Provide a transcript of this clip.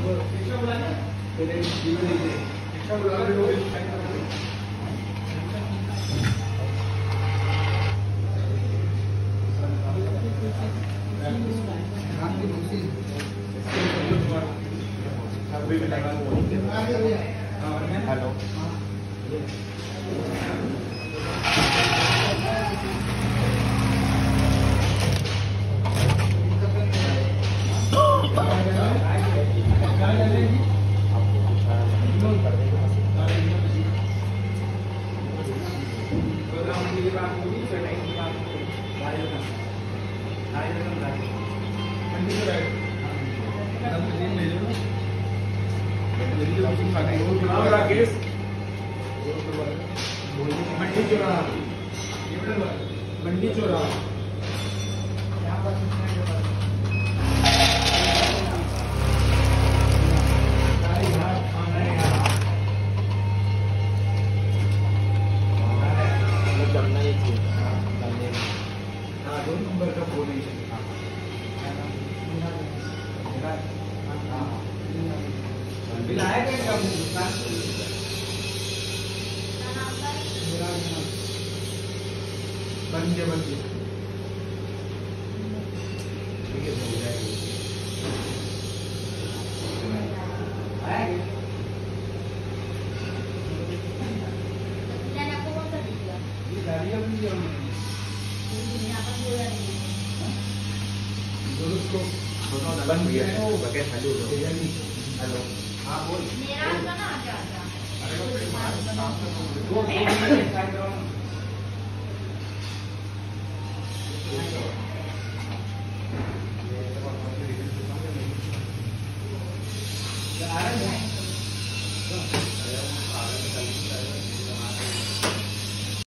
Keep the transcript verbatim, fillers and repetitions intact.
Hello Rakesh मंडी चौराहा मंडी चौराहा दो नंबर का फोन है। बिल आएगा क्या? बन गया बन गया ठीक है हो जाएगी गाड़ियाँ भी बन गया हेलो हाँ बोल आ रहा है